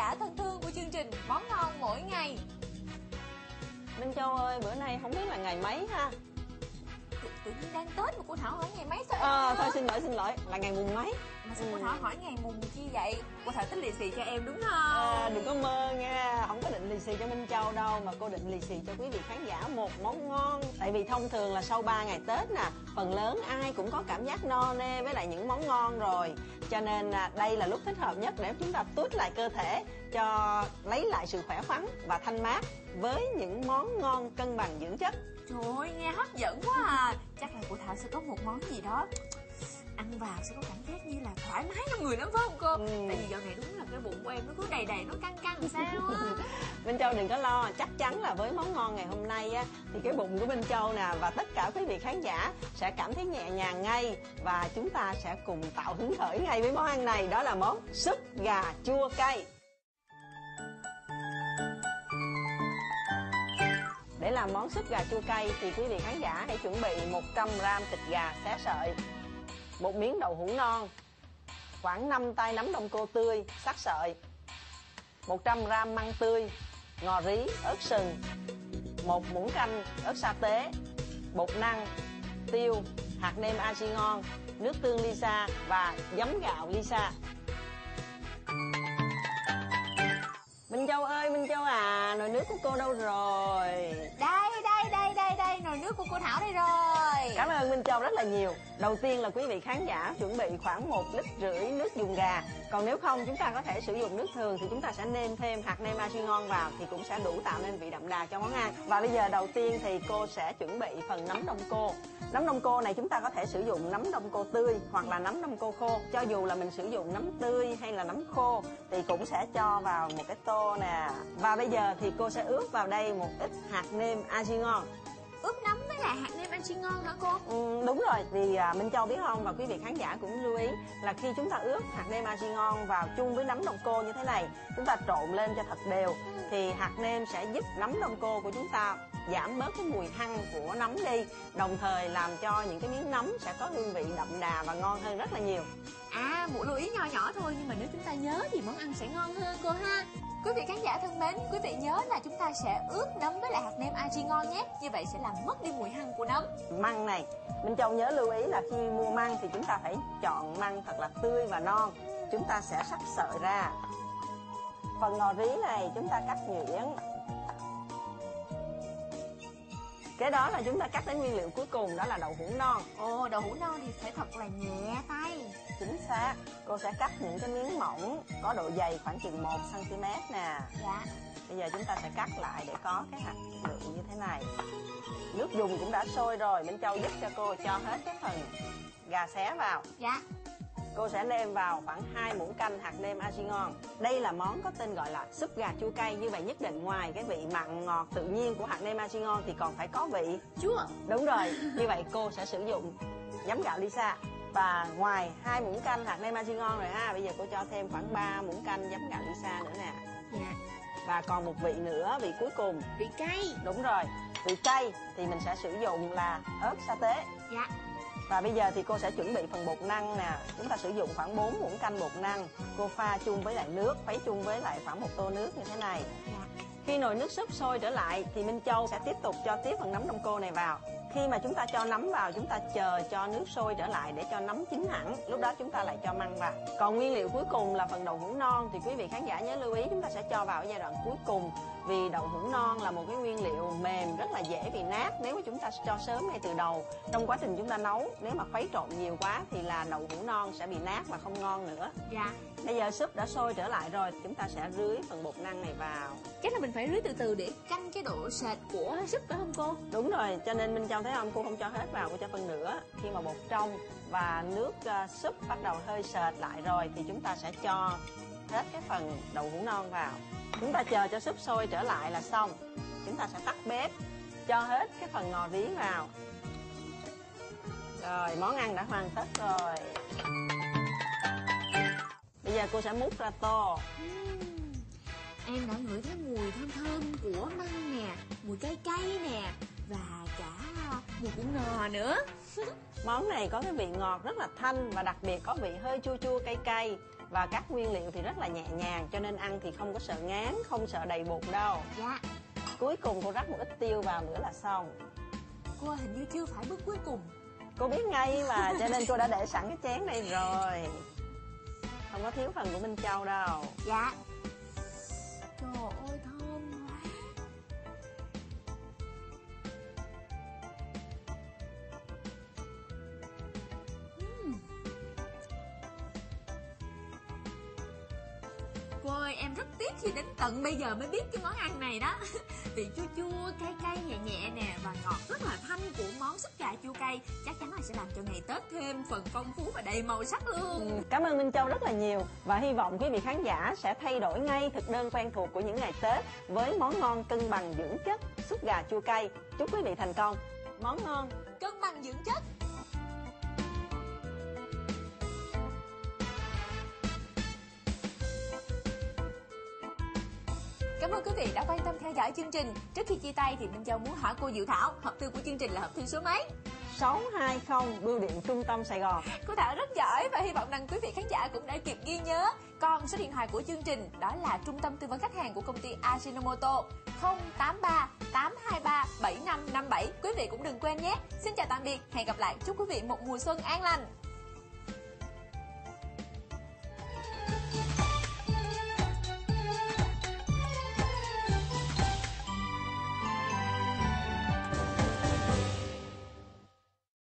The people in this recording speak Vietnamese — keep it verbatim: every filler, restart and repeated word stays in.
giả thân thương của chương trình Món Ngon Mỗi Ngày. Minh Châu ơi, bữa nay không biết là ngày mấy ha? Tự, tự nhiên đang Tết mà cô Thảo hỏi ngày mấy sao? Ờ, thôi xin lỗi xin lỗi, là ngày mùng mấy? Mà sao ừ. cô Thảo hỏi ngày mùng chi vậy? Cô Thảo tính lì xì cho em đúng không? À, đừng có mơ nha, không có định lì xì cho Minh Châu đâu, mà cô định lì xì cho quý vị khán giả một món ngon. Tại vì thông thường là sau ba ngày Tết nè, phần lớn ai cũng có cảm giác no nê với lại những món ngon rồi. Cho nên đây là lúc thích hợp nhất để chúng ta tuốt lại cơ thể, cho lấy lại sự khỏe khoắn và thanh mát với những món ngon cân bằng dưỡng chất. Trời ơi, nghe hấp dẫn quá à. Chắc là cô Thảo sẽ có một món gì đó ăn vào sẽ có cảm giác như là thoải mái trong người lắm phải không cô? Ừ. Tại vì dạo này đúng là cái bụng của em nó cứ đầy đầy, nó căng căng làm sao á. Minh Châu đừng có lo, chắc chắn là với món ngon ngày hôm nay á, thì cái bụng của Minh Châu nè và tất cả quý vị khán giả sẽ cảm thấy nhẹ nhàng ngay. Và chúng ta sẽ cùng tạo hứng khởi ngay với món ăn này, đó là món súp gà chua cay. Để làm món súp gà chua cay thì quý vị khán giả hãy chuẩn bị một trăm gam thịt gà xé sợi, một miếng đậu hũ non, khoảng năm tay nấm đông cô tươi sắc sợi, một trăm gam măng tươi, ngò rí, ớt sừng, một muỗng canh ớt sa tế, bột năng, tiêu, hạt nêm aji ngon, nước tương Lisa và giấm gạo Lisa. Minh Châu ơi, Minh Châu à, nồi nước của cô đâu rồi? Đây, đây, đây, đây, đây, nồi nước của cô Thảo đây rồi. Cảm ơn Minh Châu rất là nhiều. Đầu tiên là quý vị khán giả chuẩn bị khoảng một lít rưỡi nước dùng gà. Còn nếu không chúng ta có thể sử dụng nước thường thì chúng ta sẽ nêm thêm hạt nêm aji ngon vào thì cũng sẽ đủ tạo nên vị đậm đà cho món ăn. Và bây giờ đầu tiên thì cô sẽ chuẩn bị phần nấm đông cô. Nấm đông cô này chúng ta có thể sử dụng nấm đông cô tươi hoặc là nấm đông cô khô. Cho dù là mình sử dụng nấm tươi hay là nấm khô thì cũng sẽ cho vào một cái tô nè. Và bây giờ thì cô sẽ ướp vào đây một ít hạt nêm aji ngon. Ướp nấm với lại hạt nêm aji ngon hả cô? Ừ, đúng rồi, vì à, Minh Châu biết không, và quý vị khán giả cũng lưu ý là khi chúng ta ướp hạt nêm aji ngon vào chung với nấm đông cô như thế này, chúng ta trộn lên cho thật đều, ừ. thì hạt nêm sẽ giúp nấm đông cô của chúng ta giảm bớt cái mùi hăng của nấm đi, đồng thời làm cho những cái miếng nấm sẽ có hương vị đậm đà và ngon hơn rất là nhiều. À, một lưu ý nho nhỏ thôi, nhưng mà nếu chúng ta nhớ thì món ăn sẽ ngon hơn cô ha. Quý vị khán giả thân mến, quý vị nhớ là chúng ta sẽ ướp nấm với lại hạt nêm aji ngon nhé. Như vậy sẽ làm mất đi mùi hăng của nấm. Măng này, Minh Châu nhớ lưu ý là khi mua măng thì chúng ta phải chọn măng thật là tươi và non. Chúng ta sẽ xắt sợi ra. Phần ngò rí này chúng ta cắt nhuyễn. Cái đó là chúng ta cắt đến nguyên liệu cuối cùng, đó là đậu hũ non. Ồ, đậu hũ non thì phải thật là nhẹ tay. Chính xác. Cô sẽ cắt những cái miếng mỏng có độ dày khoảng chừng một xăng ti mét nè. Dạ. Bây giờ chúng ta sẽ cắt lại để có cái hạt lượng như thế này. Nước dùng cũng đã sôi rồi, Minh Châu giúp cho cô cho hết cái phần gà xé vào. Dạ. Cô sẽ nêm vào khoảng hai muỗng canh hạt nêm aji ngon. Đây là món có tên gọi là súp gà chua cay. Như vậy nhất định ngoài cái vị mặn ngọt tự nhiên của hạt nêm aji ngon thì còn phải có vị chua. Đúng rồi. Như vậy cô sẽ sử dụng giấm gạo Lisa. Và ngoài hai muỗng canh hạt nêm aji ngon rồi ha, bây giờ cô cho thêm khoảng ba muỗng canh giấm gạo Lisa nữa nè. Dạ. Và còn một vị nữa, vị cuối cùng, vị cay. Đúng rồi. Vị cay thì mình sẽ sử dụng là ớt sa tế. Dạ. Và bây giờ thì cô sẽ chuẩn bị phần bột năng nè. Chúng ta sử dụng khoảng bốn muỗng canh bột năng. Cô pha chung với lại nước, khuấy chung với lại khoảng một tô nước như thế này. Dạ. Khi nồi nước súp sôi trở lại thì Minh Châu sẽ tiếp tục cho tiếp phần nấm đông cô này vào. Khi mà chúng ta cho nấm vào, chúng ta chờ cho nước sôi trở lại để cho nấm chín hẳn. Lúc đó chúng ta lại cho măng vào. Còn nguyên liệu cuối cùng là phần đậu hũ non thì quý vị khán giả nhớ lưu ý chúng ta sẽ cho vào ở giai đoạn cuối cùng. Vì đậu hũ non là một cái nguyên liệu mềm rất là dễ bị nát nếu mà chúng ta cho sớm ngay từ đầu. Trong quá trình chúng ta nấu, nếu mà khuấy trộn nhiều quá thì là đậu hũ non sẽ bị nát và không ngon nữa. Dạ. Bây giờ súp đã sôi trở lại rồi, chúng ta sẽ rưới phần bột năng này vào. Chắc là mình phải rưới từ từ để canh cái độ sệt của súp phải không cô? Đúng rồi, cho nên Minh Châu thấy không, cô không cho hết vào, cô cho phần nữa. Khi mà bột trong và nước uh, súp bắt đầu hơi sệt lại rồi thì chúng ta sẽ cho hết cái phần đậu hũ non vào. Chúng ta chờ cho súp sôi trở lại là xong. Chúng ta sẽ tắt bếp, cho hết cái phần ngò rí vào. Rồi, món ăn đã hoàn tất rồi. Bây giờ cô sẽ múc ra tô. uhm, Em đã ngửi thấy mùi thơm thơm của măng nè, mùi cay cay nè, và cả mùi của ngò nữa. Món này có cái vị ngọt rất là thanh và đặc biệt có vị hơi chua chua cay cay. và các nguyên liệu thì rất là nhẹ nhàng, cho nên ăn thì không có sợ ngán, không sợ đầy bụng đâu. Dạ. Cuối cùng cô rắc một ít tiêu vào nữa là xong. Cô hình như chưa phải bước cuối cùng. Cô biết ngay mà, cho nên cô đã để sẵn cái chén đây rồi. Không có thiếu phần của Minh Châu đâu. Dạ. Trời ơi thơm quá. uhm. Cô ơi, em rất tiếc khi đến tận bây giờ mới biết cái món ăn này đó. Vị chua chua, cay cay nhẹ nhẹ nè, và ngọt rất là thanh của món súp gà chua cay. Chắc chắn là sẽ làm cho ngày Tết thêm phần phong phú và đầy màu sắc luôn. Ừ, cảm ơn Minh Châu rất là nhiều. Và hy vọng quý vị khán giả sẽ thay đổi ngay thực đơn quen thuộc của những ngày Tết với món ngon cân bằng dưỡng chất súp gà chua cay. Chúc quý vị thành công. Món ngon cân bằng dưỡng chất. Cảm ơn quý vị đã quan tâm theo dõi chương trình. Trước khi chia tay thì Minh Châu muốn hỏi cô Diệu Thảo, hộp thư của chương trình là hộp thư số mấy? sáu hai không, bưu điện Trung tâm Sài Gòn. Cô Thảo rất giỏi và hy vọng rằng quý vị khán giả cũng đã kịp ghi nhớ. Còn số điện thoại của chương trình đó là trung tâm tư vấn khách hàng của công ty Ajinomoto không tám ba tám hai ba bảy năm năm bảy. Quý vị cũng đừng quên nhé. Xin chào tạm biệt, hẹn gặp lại. Chúc quý vị một mùa xuân an lành.